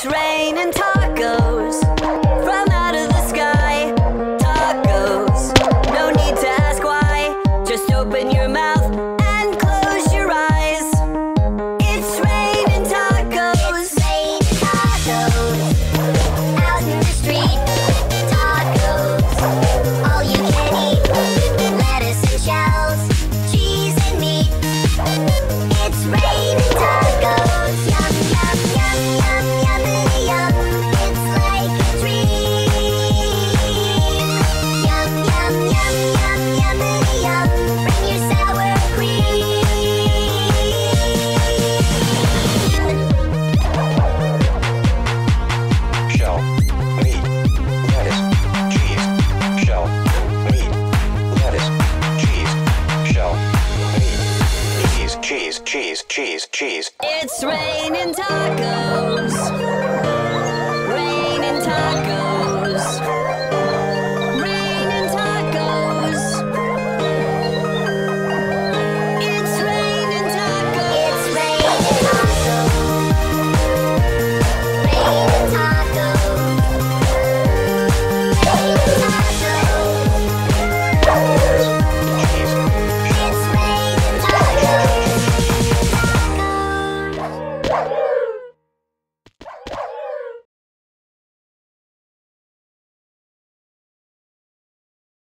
It's raining tacos from out of the sky. Tacos, no need to ask why. Just open your mouth and close your eyes. It's raining tacos. It's raining tacos out in the street. Tacos, all you can eat. Lettuce and shells, cheese and meat. It's raining tacos. Yum, yum, yum, yum, yummity yum. It's like a dream. Yum, yum, yum, yum, yummity yum. Bring your sour cream. Shell, meat, lettuce, cheese. Shell, meat, lettuce, cheese. Shell, meat, cheese, cheese, cheese, cheese, cheese. It's raining tacos.